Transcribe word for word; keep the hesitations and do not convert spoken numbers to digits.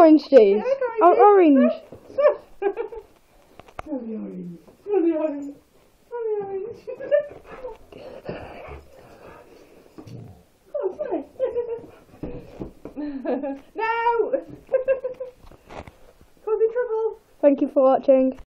orange, Steve. Oh, orange. Smell the orange. Smell the orange. Smell the orange. Oh, sorry. No! Causing trouble. Thank you for watching.